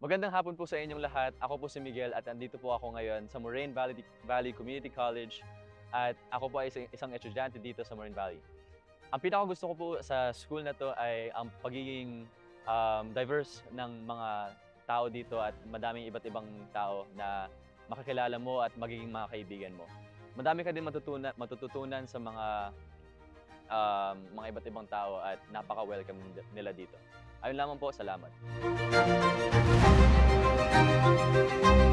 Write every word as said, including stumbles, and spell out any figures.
Magandang hapon po sa inyong lahat. Ako po si Miguel at andito po ako ngayon sa Moraine Valley, Valley Community College at ako po ay isang, isang estudyante dito sa Moraine Valley. Ang pinaka gusto ko po sa school na to ay ang pagiging um, diverse ng mga tao dito at madaming iba't ibang tao na makakilala mo at magiging mga kaibigan mo. Madami ka din matutunan, matututunan sa mga um, mga iba't ibang tao at napaka-welcome nila dito. Ayun lamang po, salamat.